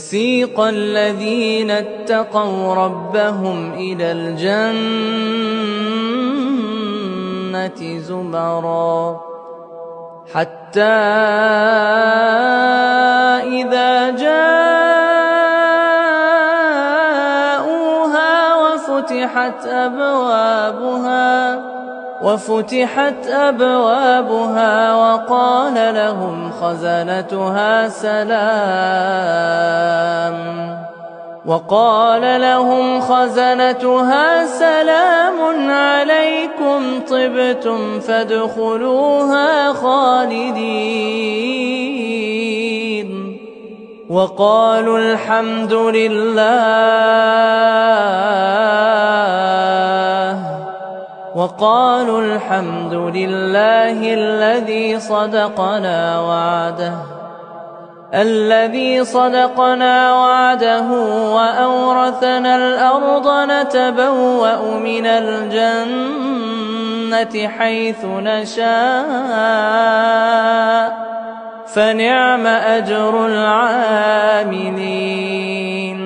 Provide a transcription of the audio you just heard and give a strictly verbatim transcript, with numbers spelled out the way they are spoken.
سيق الذين اتقوا ربهم إلى الجنة زمرا حتى إذا جاءوها وفتحت أبوابها وفتحت أبوابها وقال لهم خزنتها سلام وقال لهم خزنتها سلام عليكم طبتم فادخلوها خالدين وقالوا الحمد لله وقالوا الحمد لله الذي صدقنا وعده الذي صدقنا وعده وأورثنا الأرض نتبوأ من الجنة حيث نشاء فنعم أجر العاملين